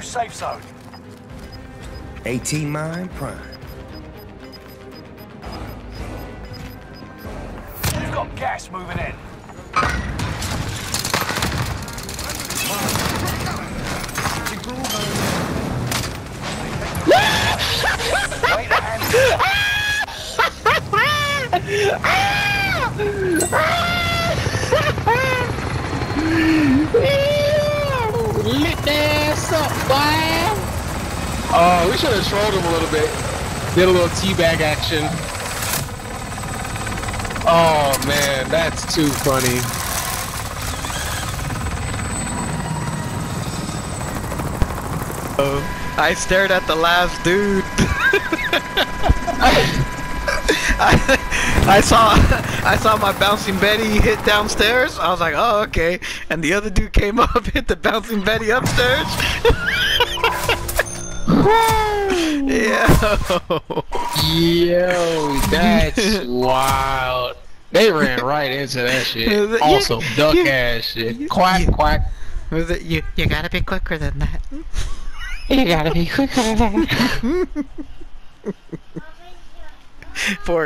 safe zone. 18 mine prime. You've got gas moving in. Wait a hand. Lit their ass up, boy. Oh, we should have trolled him a little bit. Did a little teabag action. Oh man, that's too funny. Oh, I stared at the last dude. I saw my bouncing Betty hit downstairs. I was like, oh okay. And the other dude came up, hit the bouncing Betty upstairs. Yeah. Yo, that's wild. They ran right into that shit. Also, duck ass shit. Quack, quack. Was it you gotta be quicker than that. You gotta be quicker than that. Poor